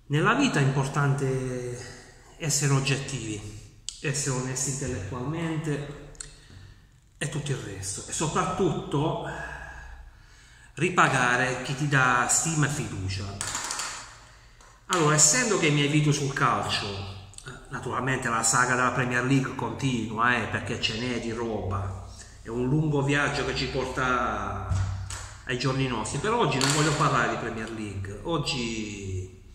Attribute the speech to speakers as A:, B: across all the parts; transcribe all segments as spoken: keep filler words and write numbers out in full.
A: Nella vita è importante essere oggettivi, essere onesti intellettualmente e tutto il resto, e soprattutto ripagare chi ti dà stima e fiducia. Allora, essendo che i miei video sul calcio, naturalmente la saga della Premier League continua, eh, perché ce n'è di roba, è un lungo viaggio che ci porta ai giorni nostri, però oggi non voglio parlare di Premier League, oggi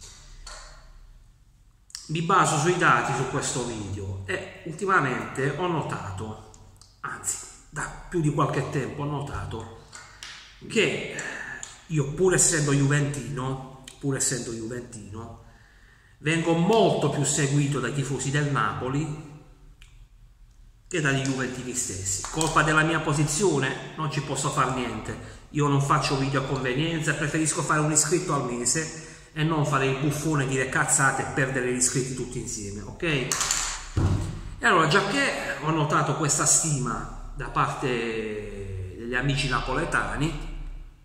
A: mi baso sui dati su questo video e ultimamente ho notato, anzi da più di qualche tempo ho notato che io, pur essendo juventino, pur essendo juventino, vengo molto più seguito dai tifosi del Napoli che dagli juventini stessi. Colpa della mia posizione? Non ci posso fare niente. Io non faccio video a convenienza, preferisco fare un iscritto al mese e non fare il buffone, dire cazzate e perdere gli iscritti tutti insieme, ok? E allora, già che ho notato questa stima da parte degli amici napoletani,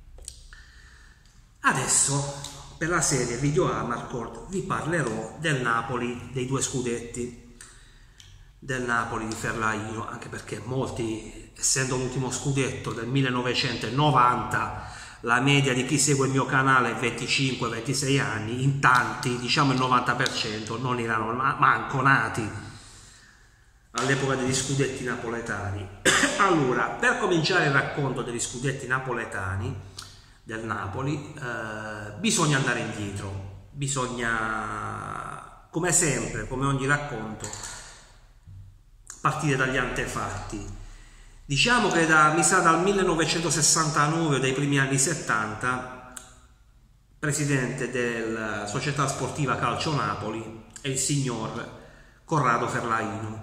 A: adesso per la serie Video Amarcord vi parlerò del Napoli, dei due scudetti, del Napoli di Fellaini, anche perché molti, essendo l'ultimo scudetto del millenovecentonovanta, la media di chi segue il mio canale è venticinque ventisei anni, in tanti, diciamo il novanta per cento, non erano manco nati all'epoca degli scudetti napoletani. Allora, per cominciare il racconto degli scudetti napoletani del Napoli, eh, bisogna andare indietro, bisogna, come sempre, come ogni racconto, partire dagli antefatti. Diciamo che da, mi sa dal millenovecentosessantanove o dai primi anni settanta, presidente della Società Sportiva Calcio Napoli è il signor Corrado Ferlaino.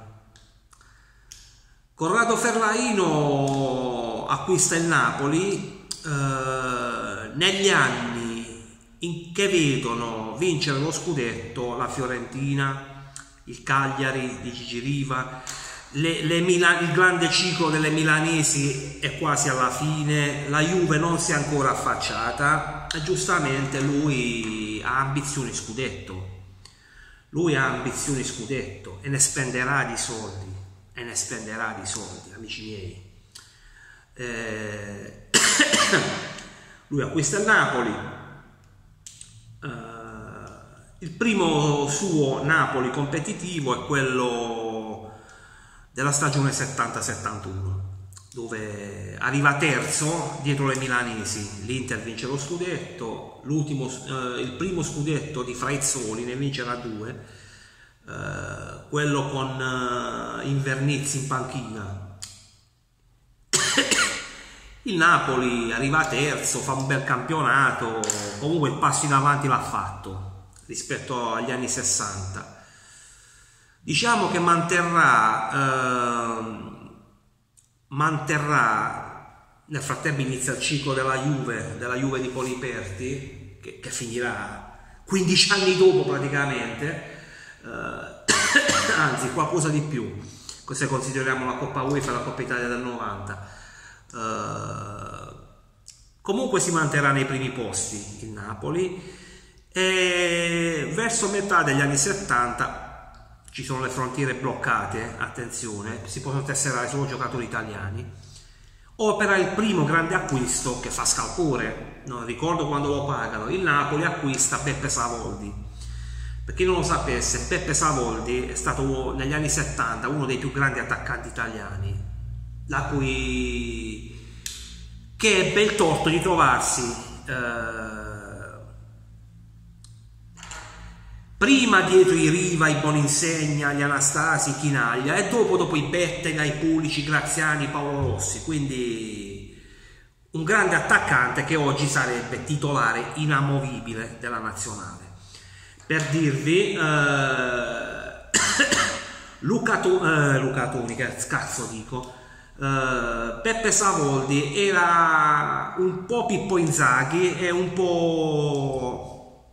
A: Corrado Ferlaino acquista il Napoli eh, negli anni in che vedono vincere lo scudetto la Fiorentina, il Cagliari di Gigi Riva. Le, le Milan, il grande ciclo delle milanesi è quasi alla fine, la Juve non si è ancora affacciata e giustamente lui ha ambizioni scudetto, lui ha ambizioni scudetto e ne spenderà di soldi, e ne spenderà di soldi, amici miei. Eh, lui acquista il Napoli, eh, il primo suo Napoli competitivo è quello della stagione settanta settantuno, dove arriva terzo dietro le milanesi. L'Inter vince lo scudetto, l'ultimo, eh, il primo scudetto di Fraizzoli, ne vincerà due, eh, quello con eh, Invernizzi in panchina. Il Napoli arriva terzo, fa un bel campionato, comunque il passo in avanti l'ha fatto rispetto agli anni sessanta. Diciamo che manterrà, eh, manterrà, nel frattempo inizia il ciclo della Juve, della Juve di Poliperti, che, che finirà quindici anni dopo praticamente, eh, anzi qualcosa di più, se consideriamo la Coppa UEFA e la Coppa Italia del novanta. Eh, comunque si manterrà nei primi posti il Napoli e verso metà degli anni settanta ci sono le frontiere bloccate, attenzione, si possono tesserare solo giocatori italiani. Opera il primo grande acquisto che fa scalpore, non ricordo quando lo pagano, il Napoli acquista Beppe Savoldi. Per chi non lo sapesse, Beppe Savoldi è stato negli anni settanta uno dei più grandi attaccanti italiani, la cui che ebbe il torto di trovarsi eh, prima dietro i Riva, i Boninsegna, gli Anastasi, i Chinaglia e dopo dopo i Bettega, i Pulici, i Graziani, Paolo Rossi, quindi un grande attaccante che oggi sarebbe titolare inamovibile della nazionale. Per dirvi, eh, Luca, eh, Luca Toni, che cazzo dico, eh, Beppe Savoldi era un po' Pippo Inzaghi e un po'...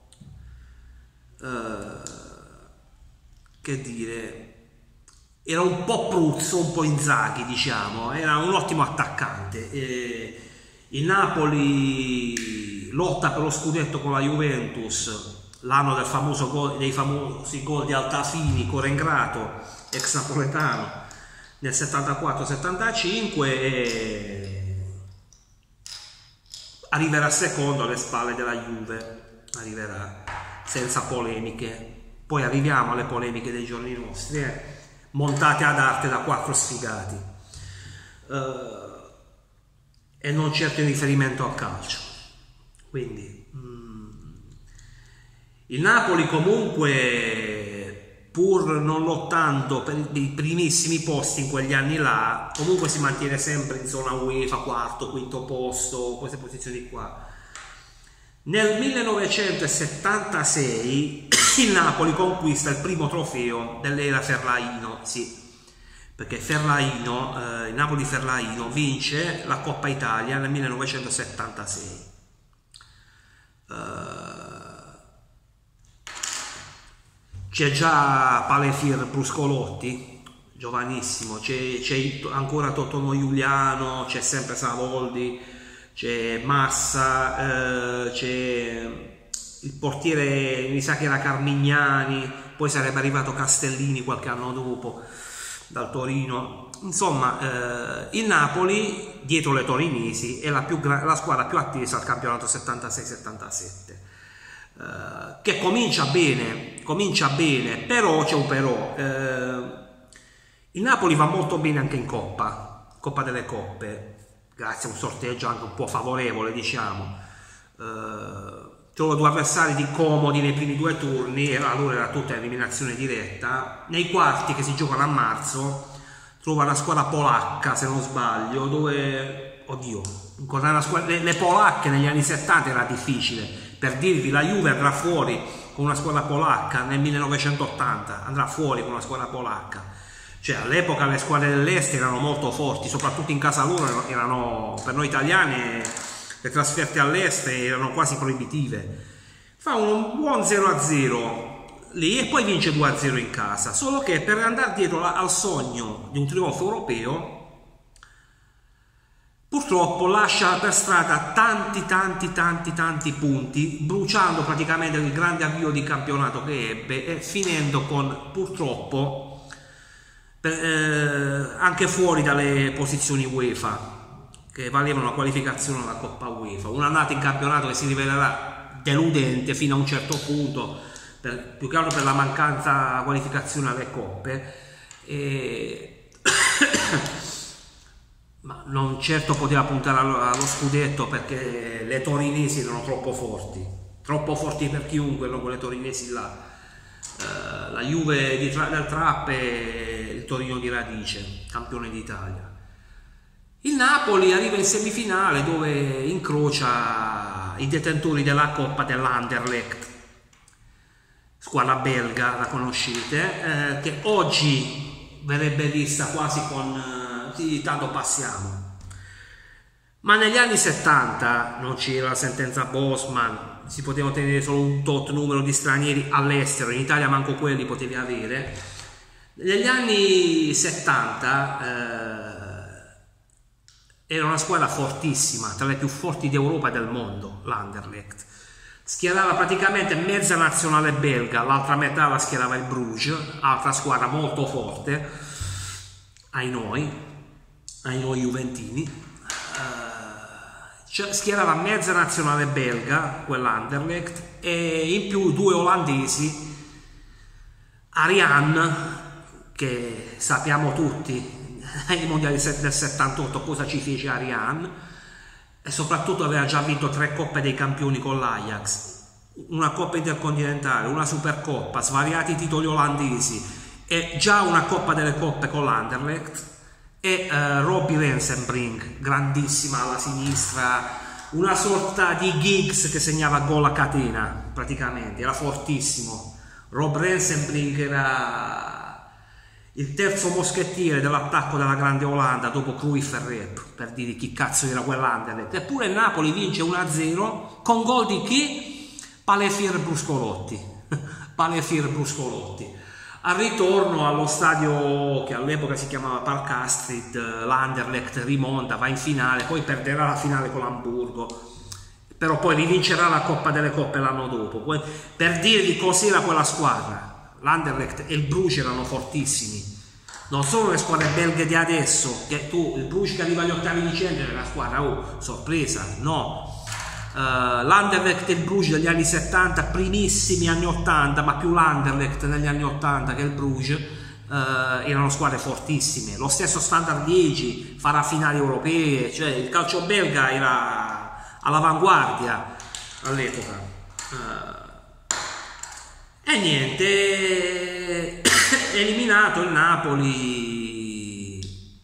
A: Uh, che dire, era un po' Pruzzo, un po' Inzaghi, diciamo, era un ottimo attaccante. E il Napoli lotta per lo scudetto con la Juventus l'anno del famoso gol, dei famosi gol di Altafini, Corengrato, ex napoletano, nel settantaquattro settantacinque, e arriverà secondo alle spalle della Juve, arriverà senza polemiche. Poi arriviamo alle polemiche dei giorni nostri, eh, montate ad arte da quattro sfigati, uh, e non certo in riferimento al calcio. Quindi mm, il Napoli comunque, pur non lottando per i primissimi posti in quegli anni là, comunque si mantiene sempre in zona UEFA, quarto, quinto posto, queste posizioni qua. Nel millenovecentosettantasei il Napoli conquista il primo trofeo dell'era Ferlaino, sì, perché Ferlaino, eh, il Napoli Ferlaino vince la Coppa Italia nel millenovecentosettantasei. Uh, c'è già Palefir Bruscolotti, giovanissimo, c'è ancora Tottono Giuliano, c'è sempre Savoldi, c'è Massa, eh, c'è il portiere, mi sa che era Carmignani, poi sarebbe arrivato Castellini qualche anno dopo dal Torino. Insomma, eh, il Napoli, dietro le torinesi, è la, più la squadra più attesa al campionato settantasei settantasette, eh, che comincia bene, comincia bene, però c'è un però. Eh, il Napoli va molto bene anche in Coppa, Coppa delle Coppe, grazie a un sorteggio anche un po' favorevole, diciamo. Eh, trova due avversari di comodi nei primi due turni, e allora era tutta eliminazione diretta. Nei quarti, che si giocano a marzo, trova una squadra polacca, se non sbaglio, dove, oddio, una squadra, le, le polacche negli anni settanta era difficile. Per dirvi, la Juve andrà fuori con una squadra polacca nel millenovecentottanta, andrà fuori con una squadra polacca. Cioè, all'epoca le squadre dell'est erano molto forti, soprattutto in casa loro erano, per noi italiani, le trasferte all'est erano quasi proibitive. Fa un buon zero a zero lì e poi vince due a zero in casa, solo che per andare dietro al sogno di un trionfo europeo, purtroppo lascia per strada tanti tanti tanti tanti punti, bruciando praticamente il grande avvio di campionato che ebbe e finendo con, purtroppo, per, eh, anche fuori dalle posizioni UEFA, che valevano la qualificazione alla Coppa UEFA. Un'annata in campionato che si rivelerà deludente fino a un certo punto, per, più che altro per la mancanza qualificazione alle coppe, e ma non certo poteva puntare allo, allo scudetto, perché le torinesi erano troppo forti, troppo forti per chiunque, no, quelle torinesi là. Uh, la Juve di tra, del Trappe e il Torino di Radice, campione d'Italia. Il Napoli arriva in semifinale, dove incrocia i detentori della Coppa dell'Anderlecht, squadra belga, la conoscete, eh, che oggi verrebbe vista quasi con eh, sì, tanto passiamo. Ma negli anni settanta non c'era la sentenza Bosman, si poteva tenere solo un tot numero di stranieri all'estero, in Italia manco quelli potevi avere. Negli anni settanta eh, era una squadra fortissima, tra le più forti d'Europa e del mondo, l'Anderlecht. Schierava praticamente mezza nazionale belga, l'altra metà la schierava il Bruges, altra squadra molto forte, ai noi, ai noi juventini. Cioè, schierava mezza nazionale belga, quell'Anderlecht, e in più due olandesi, Ariane, che sappiamo tutti ai mondiali del settantotto cosa ci fece Ariane, e soprattutto aveva già vinto tre coppe dei campioni con l'Ajax, una coppa intercontinentale, una supercoppa, svariati titoli olandesi e già una coppa delle coppe con l'Anderlecht. E uh, Robbie Rensenbrink, grandissima alla sinistra, una sorta di Giggs che segnava gol a catena, praticamente, era fortissimo. Rob Rensenbrink era il terzo moschettiere dell'attacco della grande Olanda dopo Cruyff e Rep, per dire chi cazzo era quell'Anderlecht. Eppure il Napoli vince uno a zero con gol di chi? Palefir Bruscolotti. Palefir Bruscolotti. Al ritorno allo stadio che all'epoca si chiamava Park Astrid, l'Anderlecht rimonta, va in finale, poi perderà la finale con l'Amburgo. però poi rivincerà la Coppa delle Coppe l'anno dopo. Poi, per dirvi cos'era quella squadra, l'Anderlecht e il Bruges erano fortissimi. Non solo le squadre belghe di adesso, che tu, il Bruges che arriva agli ottavi di Champions è una squadra, oh, sorpresa, no. Uh, L'Anderlecht e il Bruges degli anni settanta, primissimi anni ottanta, ma più l'Anderlecht negli anni ottanta che il Bruges, uh, erano squadre fortissime. Lo stesso Standard Liegi farà finali europee, cioè il calcio belga era all'avanguardia all'epoca. Uh, e niente, eliminato il Napoli,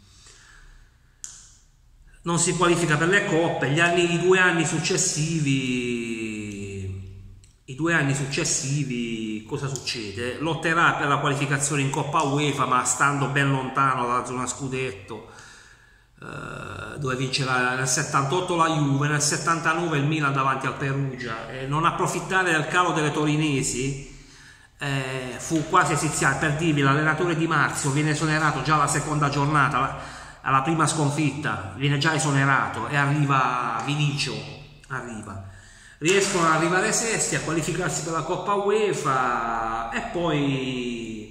A: non si qualifica per le coppe. Gli anni, i due anni successivi, i due anni successivi, cosa succede? Lotterà per la qualificazione in Coppa UEFA, ma stando ben lontano dalla zona scudetto. Uh, dove vincerà nel settantotto la Juve, nel settantanove il Milan davanti al Perugia. E non approfittare del calo delle torinesi eh, fu quasi esiziale. Per dirvi, l'allenatore Di Marzio viene esonerato già alla seconda giornata, alla, alla prima sconfitta viene già esonerato, e arriva Vinicio, arriva riescono ad arrivare sesti, a qualificarsi per la Coppa UEFA, e poi,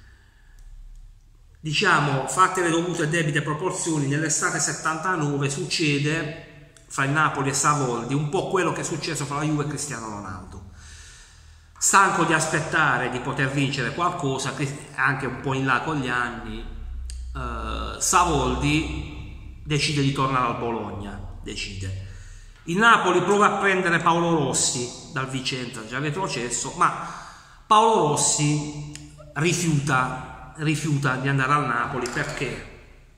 A: diciamo, fatte le dovute e debite proporzioni, nell'estate settantanove succede fra il Napoli e Savoldi un po' quello che è successo fra la Juve e Cristiano Ronaldo. Stanco di aspettare di poter vincere qualcosa, anche un po' in là con gli anni, eh, Savoldi decide di tornare al Bologna, decide. Il Napoli prova a prendere Paolo Rossi dal Vicenza, già retrocesso, ma Paolo Rossi rifiuta rifiuta di andare al Napoli, perché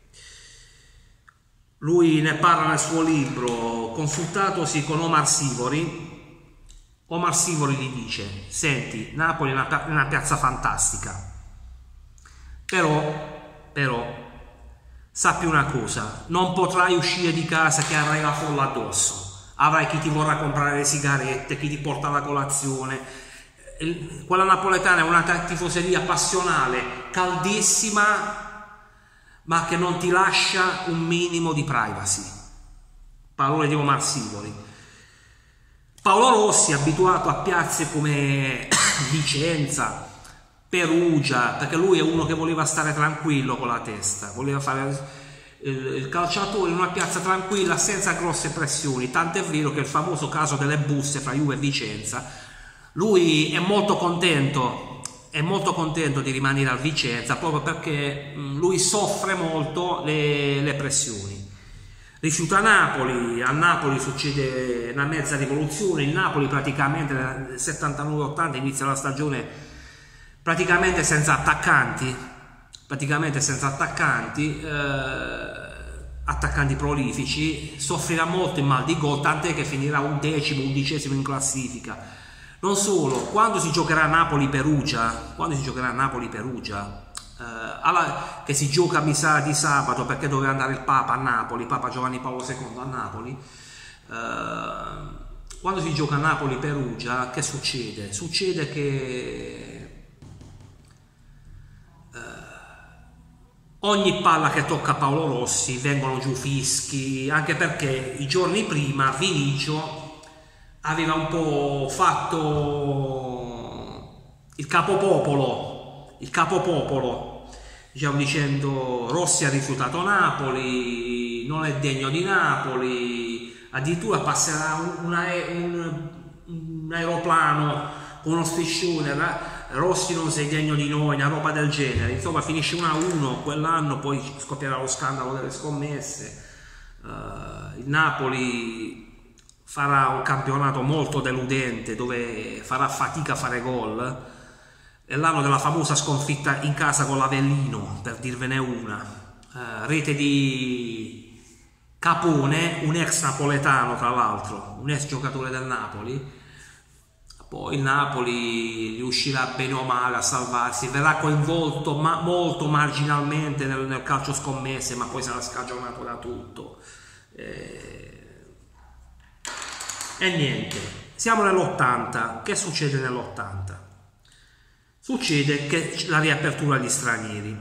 A: lui ne parla nel suo libro, consultatosi con Omar Sivori. Omar Sivori gli dice: senti, Napoli è una, una piazza fantastica, però però sappi una cosa, non potrai uscire di casa che avrai la folla addosso, avrai chi ti vorrà comprare le sigarette, chi ti porta la colazione. Quella napoletana è una tifoseria passionale, caldissima, ma che non ti lascia un minimo di privacy. Parole di Omar Sivori. Paolo Rossi, abituato a piazze come Vicenza, Perugia, perché lui è uno che voleva stare tranquillo con la testa, voleva fare il calciatore in una piazza tranquilla senza grosse pressioni, tant'è vero che il famoso caso delle buste fra Juve e Vicenza, lui è molto contento, è molto contento di rimanere al Vicenza, proprio perché lui soffre molto le, le pressioni. Rifiuta Napoli, a Napoli succede una mezza rivoluzione, il Napoli praticamente nel settantanove ottanta inizia la stagione praticamente senza attaccanti, praticamente senza attaccanti, eh, attaccanti prolifici, soffrirà molto in mal di gol, tant'è che finirà undecimo, undicesimo in classifica. Non solo, quando si giocherà Napoli-Perugia, quando si giocherà Napoli-Perugia, eh, alla, che si gioca mi sa di sabato, perché doveva andare il Papa a Napoli, Papa Giovanni Paolo secondo a Napoli, eh, quando si gioca Napoli-Perugia, che succede? Succede che eh, ogni palla che tocca Paolo Rossi vengono giù fischi, anche perché i giorni prima Vinicio aveva un po' fatto il capopopolo, il capopopolo, diciamo, dicendo: Rossi ha rifiutato Napoli, non è degno di Napoli, addirittura passerà un, un, un, un aeroplano con uno striscione, Rossi non sei degno di noi, una roba del genere. Insomma, finisce uno a uno quell'anno, poi scoppierà lo scandalo delle scommesse, uh, il Napoli farà un campionato molto deludente, dove farà fatica a fare gol. È l'anno della famosa sconfitta in casa con l'Avellino, per dirvene una, uh, rete di Capone, un ex napoletano tra l'altro, un ex giocatore del Napoli. Poi il Napoli riuscirà bene o male a salvarsi, verrà coinvolto ma molto marginalmente nel, nel calcio scommesse, ma poi sarà scagionato da tutto. Eh, E niente, siamo nell'ottanta. Che succede nell'ottanta? Succede che la riapertura agli stranieri.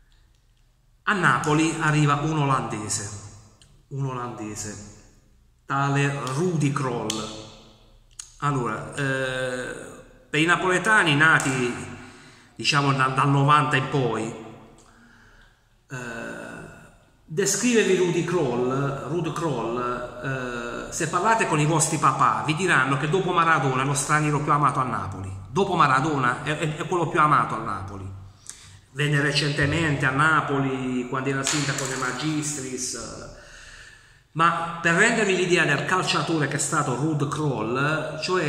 A: A Napoli arriva un olandese, un olandese tale Rudy Kroll. Allora, eh, per i napoletani nati, diciamo, dal, dal novanta in poi, eh, descrivervi Rudy Kroll, Rudy Kroll, eh, se parlate con i vostri papà, vi diranno che dopo Maradona è lo straniero più amato a Napoli. Dopo Maradona è, è, è quello più amato a Napoli. Venne recentemente a Napoli quando era sindaco De Magistris, ma per rendervi l'idea del calciatore che è stato Rudy Kroll, cioè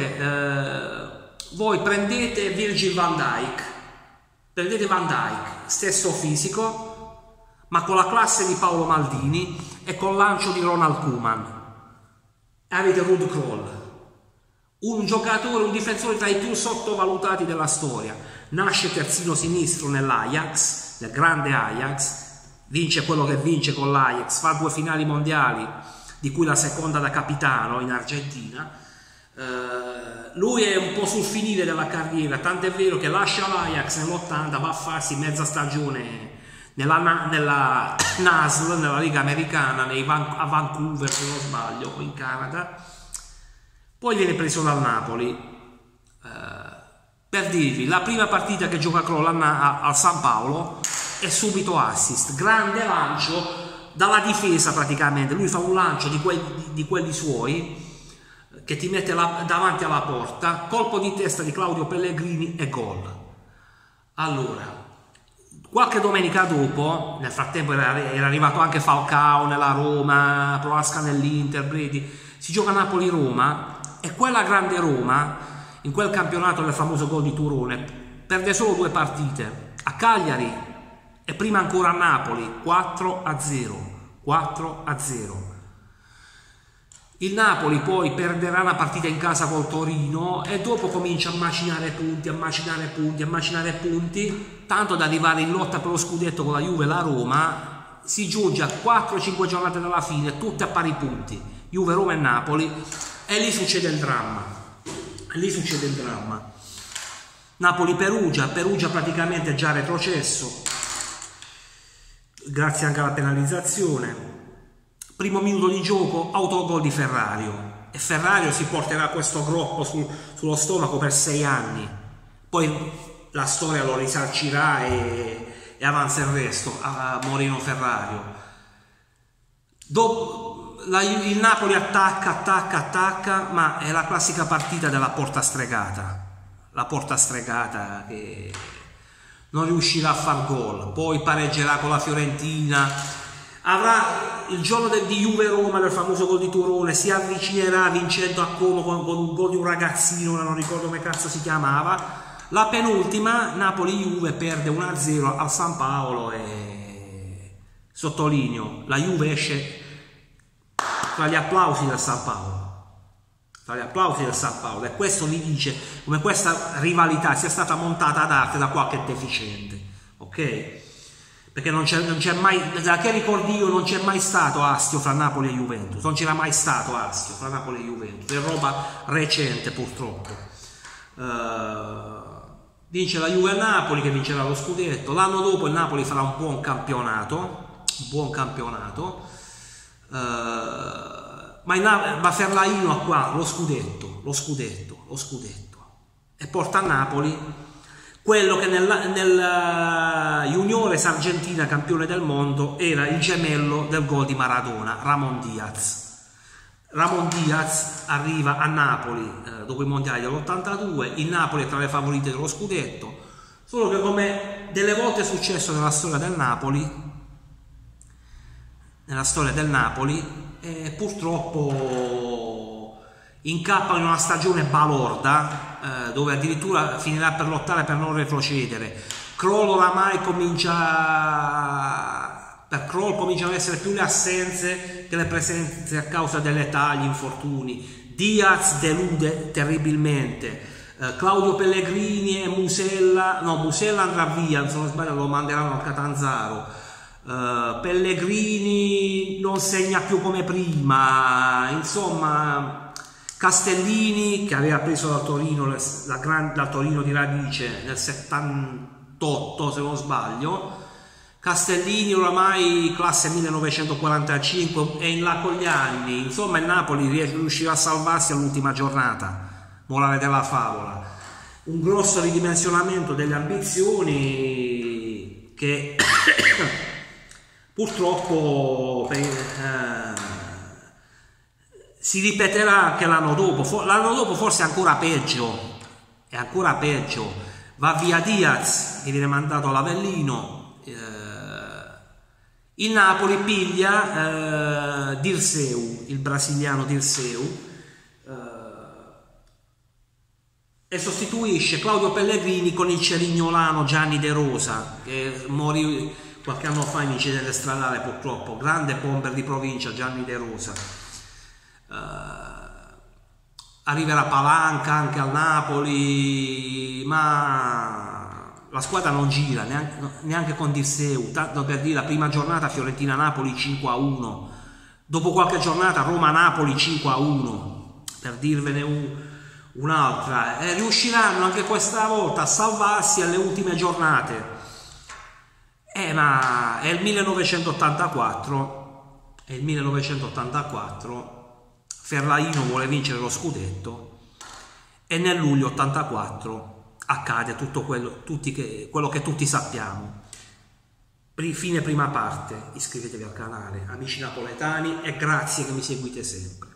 A: eh, voi prendete Virgil van Dijk, prendete Van Dijk, stesso fisico, ma con la classe di Paolo Maldini e con l'ancio di Ronald Koeman, e avete Rudy Kroll, un giocatore, un difensore tra i più sottovalutati della storia. Nasce terzino sinistro nell'Ajax, nel grande Ajax, vince quello che vince con l'Ajax, fa due finali mondiali, di cui la seconda da capitano in Argentina. Eh, lui è un po' sul finire della carriera, tant'è vero che lascia l'Ajax nell'ottanta, va a farsi mezza stagione nella, nella N A S L, nella Liga Americana, nei Van, a Vancouver se non sbaglio, o in Canada. Poi viene preso dal Napoli. Eh, per dirvi, la prima partita che gioca Kroll al San Paolo è subito assist, grande lancio dalla difesa praticamente, lui fa un lancio di quelli, di quelli suoi che ti mette la, davanti alla porta, colpo di testa di Claudio Pellegrini e gol. Allora, qualche domenica dopo, nel frattempo era, era arrivato anche Falcao nella Roma, Proasca nell'Inter, Bredi, si gioca Napoli-Roma e quella grande Roma, in quel campionato del famoso gol di Turone, perde solo due partite, a Cagliari e prima ancora a Napoli, quattro a zero. quattro a zero. Il Napoli poi perderà una partita in casa col Torino e dopo comincia a macinare punti, a macinare punti, a macinare punti, tanto da arrivare in lotta per lo scudetto con la Juve e la Roma. Si giunge a quattro cinque giornate dalla fine, tutte a pari punti, Juve, Roma e Napoli, e lì succede il dramma. Lì succede il dramma. Napoli-Perugia, Perugia praticamente già retrocesso, grazie anche alla penalizzazione. Primo minuto di gioco, autogol di Ferrario, e Ferrario si porterà questo groppo sul, sullo stomaco per sei anni. Poi la storia lo risarcirà e, e avanza il resto a Moreno Ferrario. Dopo La, il Napoli attacca, attacca, attacca, ma è la classica partita della porta stregata, la porta stregata che non riuscirà a far gol, poi pareggerà con la Fiorentina, avrà il giorno del, di Juve-Roma, del famoso gol di Turone, si avvicinerà vincendo a Como con, con un gol di un ragazzino, non ricordo come cazzo si chiamava. La penultima, Napoli-Juve, perde uno a zero al San Paolo e sottolineo, la Juve esce tra gli applausi del San Paolo, tra gli applausi del San Paolo, e questo vi dice come questa rivalità sia stata montata ad arte da qualche deficiente, ok? Perché non c'è mai, da che ricordi io, non c'è mai stato astio fra Napoli e Juventus, non c'era mai stato astio fra Napoli e Juventus, è roba recente purtroppo. Uh, vince la Juve a Napoli, che vincerà lo scudetto. L'anno dopo il Napoli farà un buon campionato, un buon campionato. Uh, ma, in, ma Ferlaino ha qua lo scudetto, lo scudetto, lo scudetto, e porta a Napoli quello che nel, nel Juniores Argentina, campione del mondo, era il gemello del gol di Maradona, Ramon Diaz. Ramon Diaz arriva a Napoli eh, dopo i mondiali dell'ottantadue, il Napoli è tra le favorite dello scudetto, solo che, come delle volte è successo nella storia del Napoli, nella storia del Napoli, eh, purtroppo incappa in una stagione balorda, eh, dove addirittura finirà per lottare per non retrocedere. Kroll oramai comincia, per Kroll cominciano ad essere più le assenze che le presenze a causa dell'età, gli infortuni. Diaz delude terribilmente. eh, Claudio Pellegrini e Musella, no, Musella andrà via, se non sbaglio lo manderanno al Catanzaro. Uh, Pellegrini non segna più come prima, insomma. Castellini, che aveva preso dal Torino, la gran, dal Torino di radice nel settantotto se non sbaglio, Castellini oramai classe millenovecentoquarantacinque è in là con gli anni, insomma il Napoli riuscirà a salvarsi all'ultima giornata, morale della favola. Un grosso ridimensionamento delle ambizioni che purtroppo eh, si ripeterà anche l'anno dopo, l'anno dopo forse ancora peggio, è ancora peggio, va via Diaz che viene mandato all'Avellino, eh, il Napoli piglia eh, Dirceu, il brasiliano Dirceu, e sostituisce Claudio Pellegrini con il cerignolano Gianni De Rosa, che morì qualche anno fa in incidente stradale purtroppo, grande bomber di provincia Gianni De Rosa. Uh, arriverà Palanca anche al Napoli, ma la squadra non gira neanche, neanche con Dirceu, tanto per dire la prima giornata Fiorentina-Napoli cinque a uno, dopo qualche giornata Roma-Napoli cinque a uno, per dirvene un un'altra, e riusciranno anche questa volta a salvarsi alle ultime giornate. Eh, ma è il millenovecentottantaquattro, è il millenovecentottantaquattro, Ferlaino vuole vincere lo scudetto e nel luglio ottantaquattro accade tutto quello, tutti che, quello che tutti sappiamo. Fine prima parte, iscrivetevi al canale, amici napoletani, e grazie che mi seguite sempre.